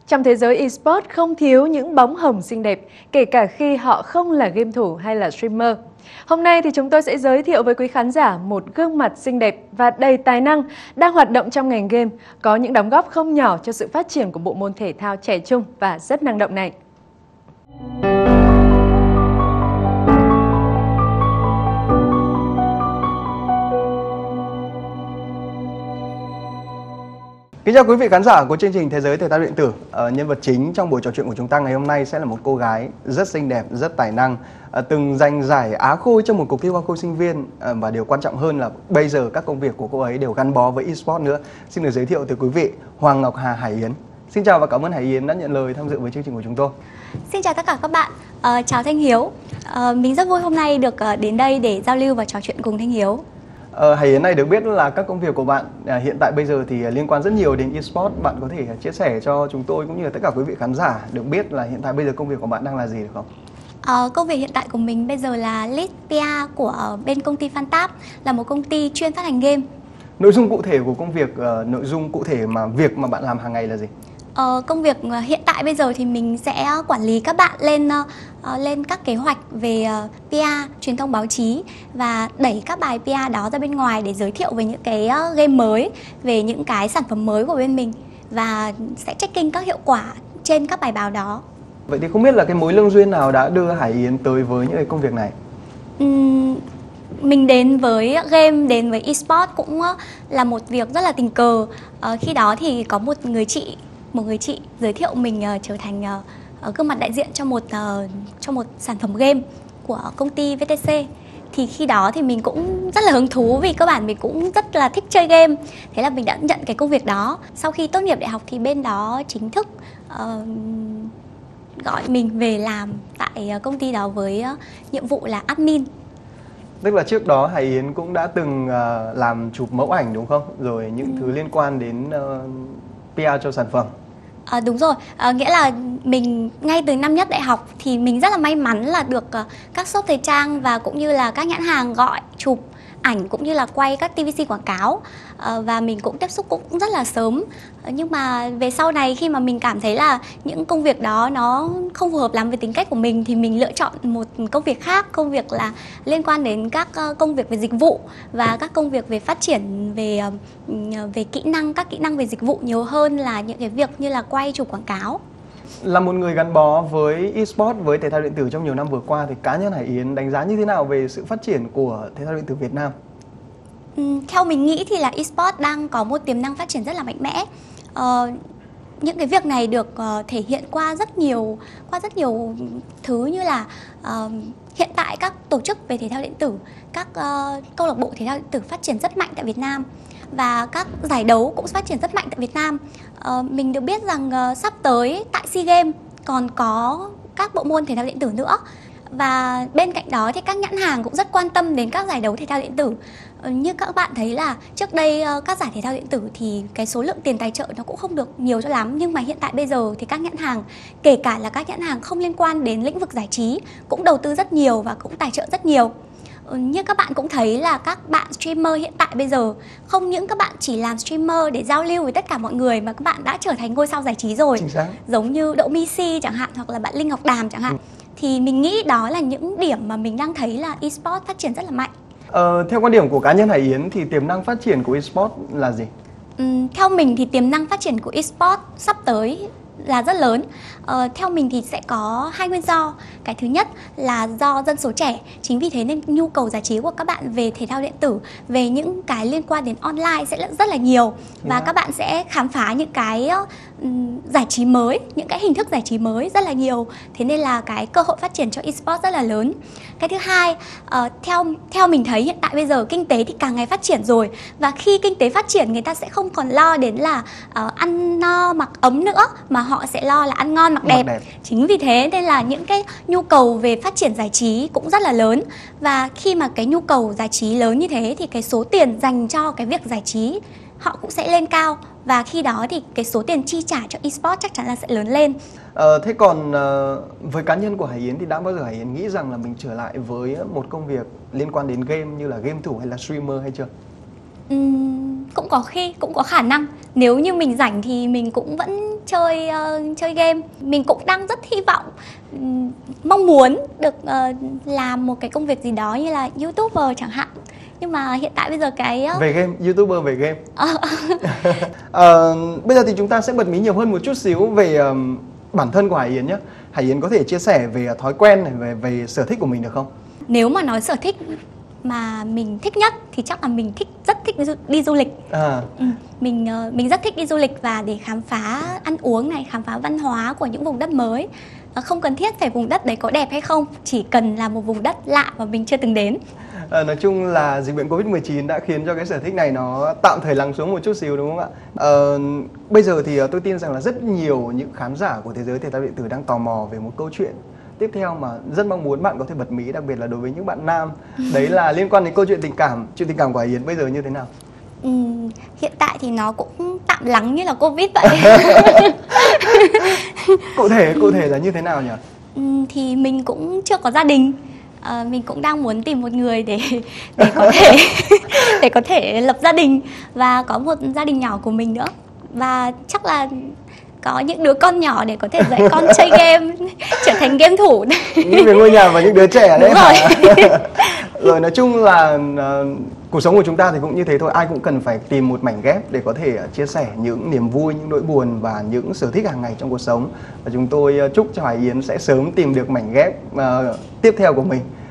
Trong thế giới eSports không thiếu những bóng hồng xinh đẹp, kể cả khi họ không là game thủ hay là streamer. Hôm nay thì chúng tôi sẽ giới thiệu với quý khán giả một gương mặt xinh đẹp và đầy tài năng đang hoạt động trong ngành game, có những đóng góp không nhỏ cho sự phát triển của bộ môn thể thao trẻ trung và rất năng động này. Kính chào quý vị khán giả của chương trình Thế giới thể thao điện tử. Nhân vật chính trong buổi trò chuyện của chúng ta ngày hôm nay sẽ là một cô gái rất xinh đẹp, rất tài năng, từng giành giải Á Khôi trong một cuộc thi Hoa Khôi sinh viên, và điều quan trọng hơn là bây giờ các công việc của cô ấy đều gắn bó với eSports nữa. Xin được giới thiệu tới quý vị Hoàng Ngọc Hà Hải Yến. Xin chào và cảm ơn Hải Yến đã nhận lời tham dự với chương trình của chúng tôi. Xin chào tất cả các bạn, chào Thanh Hiếu. Mình rất vui hôm nay được đến đây để giao lưu và trò chuyện cùng Thanh Hiếu. Hải Yến này, được biết là các công việc của bạn hiện tại bây giờ thì liên quan rất nhiều đến eSports. Bạn có thể chia sẻ cho chúng tôi cũng như là tất cả quý vị khán giả được biết là hiện tại bây giờ công việc của bạn đang là gì được không? Công việc hiện tại của mình bây giờ là Lead PR của bên công ty Phantab, là một công ty chuyên phát hành game. Nội dung cụ thể của công việc, nội dung cụ thể mà việc mà bạn làm hàng ngày là gì? Công việc hiện tại bây giờ thì mình sẽ quản lý các bạn lên các kế hoạch về PR, truyền thông báo chí và đẩy các bài PR đó ra bên ngoài để giới thiệu về những cái game mới, về những cái sản phẩm mới của bên mình và sẽ checking các hiệu quả trên các bài báo đó. Vậy thì không biết là cái mối lương duyên nào đã đưa Hải Yến tới với những cái công việc này? Mình đến với game, đến với eSports cũng là một việc rất là tình cờ. Khi đó thì có một người chị giới thiệu mình trở thành gương mặt đại diện cho một sản phẩm game của công ty VTC. Thì khi đó thì mình cũng rất là hứng thú vì cơ bản mình cũng rất là thích chơi game. Thế là mình đã nhận cái công việc đó. Sau khi tốt nghiệp đại học thì bên đó chính thức gọi mình về làm tại công ty đó với nhiệm vụ là admin. Tức là trước đó Hải Yến cũng đã từng làm chụp mẫu ảnh đúng không? Rồi những thứ liên quan đến PR cho sản phẩm. Đúng rồi, nghĩa là mình ngay từ năm nhất đại học thì mình rất là may mắn là được các shop thời trang và cũng như là các nhãn hàng gọi chụp ảnh cũng như là quay các TVC quảng cáo, và mình cũng tiếp xúc cũng rất là sớm. Nhưng mà về sau này khi mà mình cảm thấy là những công việc đó nó không phù hợp lắm với tính cách của mình thì mình lựa chọn một công việc khác, công việc là liên quan đến các công việc về dịch vụ và các công việc về phát triển về kỹ năng, các kỹ năng về dịch vụ nhiều hơn là những cái việc như là quay chụp quảng cáo. Là một người gắn bó với eSports, với thể thao điện tử trong nhiều năm vừa qua thì cá nhân Hải Yến đánh giá như thế nào về sự phát triển của thể thao điện tử Việt Nam? Theo mình nghĩ thì là eSports đang có một tiềm năng phát triển rất là mạnh mẽ. Những cái việc này được thể hiện qua rất nhiều thứ, như là hiện tại các tổ chức về thể thao điện tử, các câu lạc bộ thể thao điện tử phát triển rất mạnh tại Việt Nam và các giải đấu cũng phát triển rất mạnh tại Việt Nam. Mình được biết rằng sắp tới tại SEA Games còn có các bộ môn thể thao điện tử nữa. Và bên cạnh đó thì các nhãn hàng cũng rất quan tâm đến các giải đấu thể thao điện tử. Như các bạn thấy là trước đây các giải thể thao điện tử thì cái số lượng tiền tài trợ nó cũng không được nhiều cho lắm. Nhưng mà hiện tại bây giờ thì các nhãn hàng, kể cả là các nhãn hàng không liên quan đến lĩnh vực giải trí, cũng đầu tư rất nhiều và cũng tài trợ rất nhiều. Như các bạn cũng thấy là các bạn streamer hiện tại bây giờ, không những các bạn chỉ làm streamer để giao lưu với tất cả mọi người mà các bạn đã trở thành ngôi sao giải trí rồi. Giống như Đỗ Missy chẳng hạn, hoặc là bạn Linh Ngọc Đàm chẳng hạn. Thì mình nghĩ đó là những điểm mà mình đang thấy là eSports phát triển rất là mạnh. Theo quan điểm của cá nhân Hải Yến thì tiềm năng phát triển của eSports là gì? Theo mình thì tiềm năng phát triển của eSports sắp tới là rất lớn. Theo mình thì sẽ có hai nguyên do. Cái thứ nhất là do dân số trẻ. Chính vì thế nên nhu cầu giải trí của các bạn về thể thao điện tử, về những cái liên quan đến online sẽ rất là nhiều. Và các bạn sẽ khám phá những cái giải trí mới, những cái hình thức giải trí mới rất là nhiều. Thế nên là cái cơ hội phát triển cho eSports rất là lớn. Cái thứ hai, theo mình thấy hiện tại bây giờ kinh tế thì càng ngày phát triển rồi. Và khi kinh tế phát triển, người ta sẽ không còn lo đến là ăn no mặc ấm nữa, mà họ sẽ lo là ăn ngon mặc đẹp. Chính vì thế nên là những cái nhu cầu về phát triển giải trí cũng rất là lớn. Và khi mà cái nhu cầu giải trí lớn như thế thì cái số tiền dành cho cái việc giải trí họ cũng sẽ lên cao. Và khi đó thì cái số tiền chi trả cho eSports chắc chắn là sẽ lớn lên. Thế còn với cá nhân của Hải Yến thì đã bao giờ Hải Yến nghĩ rằng là mình trở lại với một công việc liên quan đến game như là game thủ hay là streamer hay chưa? Cũng có khi, cũng có khả năng. Nếu như mình rảnh thì mình cũng vẫn chơi game. Mình cũng đang rất hy vọng, mong muốn được làm một cái công việc gì đó như là YouTuber chẳng hạn. Nhưng mà hiện tại bây giờ cái về game, YouTuber về game. Bây giờ thì chúng ta sẽ bật mí nhiều hơn một chút xíu về bản thân của Hải Yến nhé. Hải Yến có thể chia sẻ về thói quen này, về sở thích của mình được không? Nếu mà nói sở thích mà mình thích nhất thì chắc là mình rất thích đi du lịch. Mình rất thích đi du lịch và để khám phá ăn uống này, khám phá văn hóa của những vùng đất mới. Không cần thiết phải vùng đất đấy có đẹp hay không, chỉ cần là một vùng đất lạ mà mình chưa từng đến. Nói chung là dịch bệnh Covid-19 đã khiến cho cái sở thích này nó tạm thời lắng xuống một chút xíu, đúng không ạ? Bây giờ thì tôi tin rằng là rất nhiều những khán giả của Thế giới Thể thao điện tử đang tò mò về một câu chuyện tiếp theo mà rất mong muốn bạn có thể bật mí, đặc biệt là đối với những bạn nam. Đấy là liên quan đến câu chuyện tình cảm. Chuyện tình cảm của Hải Yến bây giờ như thế nào? Hiện tại thì nó cũng tạm lắng như là Covid vậy. Cụ thể là như thế nào nhỉ? Thì mình cũng chưa có gia đình. Mình cũng đang muốn tìm một người để có thể lập gia đình và có một gia đình nhỏ của mình nữa. Và chắc là có những đứa con nhỏ để có thể dạy con chơi game, trở thành game thủ. Nghĩ về ngôi nhà và những đứa trẻ đấy. Đúng rồi. Rồi nói chung là cuộc sống của chúng ta thì cũng như thế thôi. Ai cũng cần phải tìm một mảnh ghép để có thể chia sẻ những niềm vui, những nỗi buồn và những sở thích hàng ngày trong cuộc sống. Và chúng tôi chúc cho Hải Yến sẽ sớm tìm được mảnh ghép tiếp theo của mình.